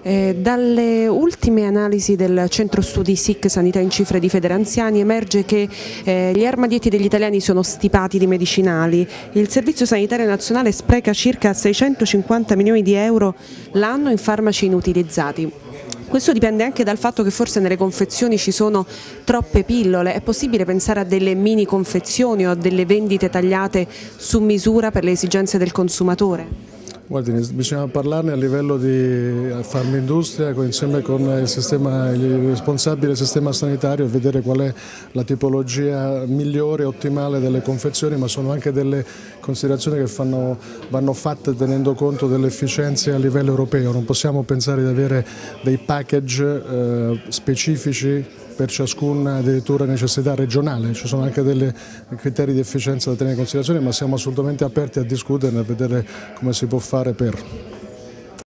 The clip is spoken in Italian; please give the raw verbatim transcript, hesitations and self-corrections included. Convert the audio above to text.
Eh, dalle ultime analisi del centro studi S I C Sanità in Cifre di Federanziani emerge che eh, gli armadietti degli italiani sono stipati di medicinali. Il Servizio Sanitario Nazionale spreca circa seicentocinquanta milioni di euro l'anno in farmaci inutilizzati. Questo dipende anche dal fatto che forse nelle confezioni ci sono troppe pillole. È possibile pensare a delle mini confezioni o a delle vendite tagliate su misura per le esigenze del consumatore? Guardi, bisogna parlarne a livello di Farmindustria insieme con il, sistema, il responsabile del sistema sanitario e vedere qual è la tipologia migliore e ottimale delle confezioni, ma sono anche delle considerazioni che fanno, vanno fatte tenendo conto delle efficienze a livello europeo. Non possiamo pensare di avere dei package eh, specifici per ciascuna addirittura necessità regionale, ci sono anche dei criteri di efficienza da tenere in considerazione, ma siamo assolutamente aperti a discuterne e a vedere come si può fare per.